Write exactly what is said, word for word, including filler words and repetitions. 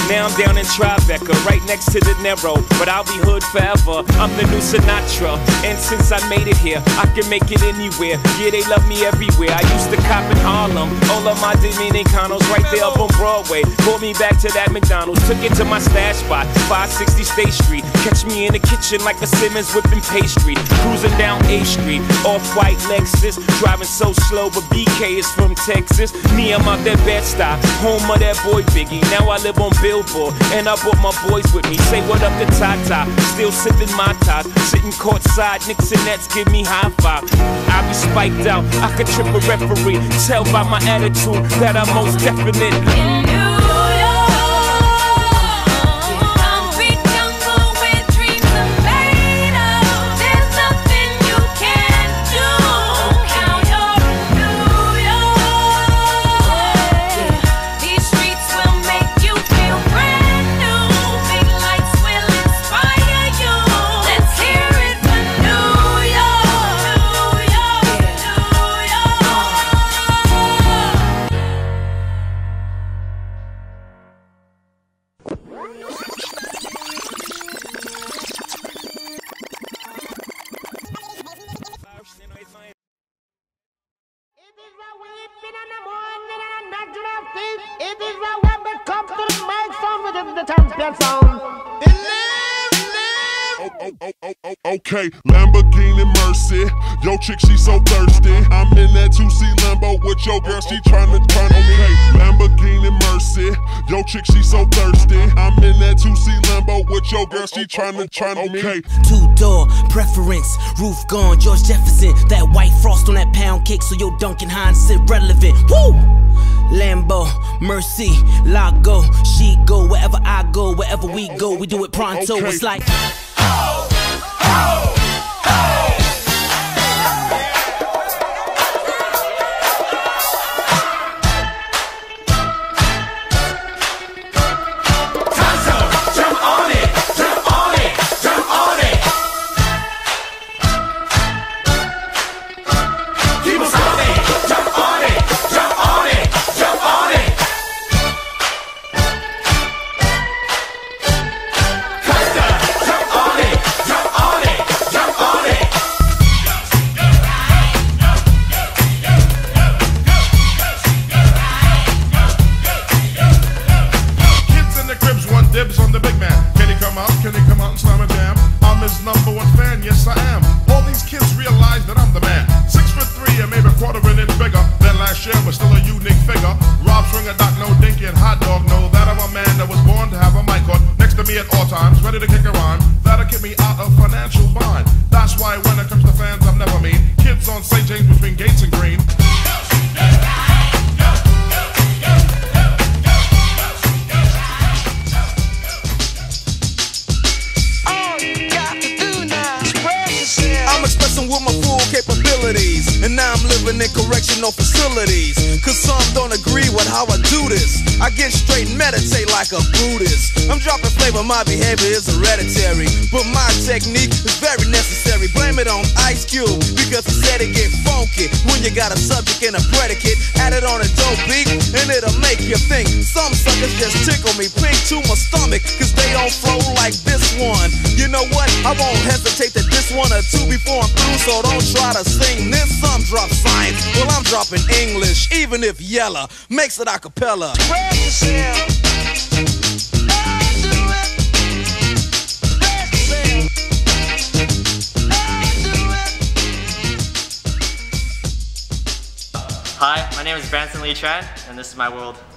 Now I'm down in Tribeca, right next to the Narrow, but I'll be hood forever. I'm the new Sinatra, and since I made it here, I can make it anywhere. Yeah, they love me everywhere. I used to cop in Harlem, all of my Dominicanos right there up on Broadway. Pulled me back to that McDonald's, took it to my stash spot, five sixty State Street. Catch me in the kitchen like a Simmons whipping pastry. Cruising down A Street, off-white Lexus, driving so slow, but B K is from Texas. Me, I'm out that Bed-Stuy, home of that boy Biggie. Now I live on Billboard, and I brought my boys with me. Say what up to Tata, still sipping my top, sitting courtside, Knicks and Nets give me high five. I be spiked out, I could trip a referee. Tell by my attitude that I most definitely in New York. Okay, Lamborghini Mercy, yo chick she so thirsty. I'm in that two C Lambo with your girl, she tryna turn on me. Okay, Lamborghini Mercy, yo chick she so thirsty. I'm in that two C Lambo with your girl, she tryna turn on me. Okay. Two door preference, roof gone, George Jefferson. That white frost on that pound cake, so your Duncan Hines sit relevant. Woo! Lambo, Mercy, Lago, she go wherever I go, wherever we go, we do it pronto. Okay. It's like oh, oh, oh. My behavior is hereditary, but my technique is very necessary. Blame it on Ice Cube, because he said it get funky when you got a subject and a predicate. Add it on a dope beat, and it'll make you think. Some suckers just tickle me pink to my stomach, cause they don't flow like this one. You know what? I won't hesitate to diss one or two before I'm through, so don't try to sing this. Some drop science, well I'm dropping English, even if Yella makes it a cappella. Hi, my name is Branson Lee Tran, and this is my world.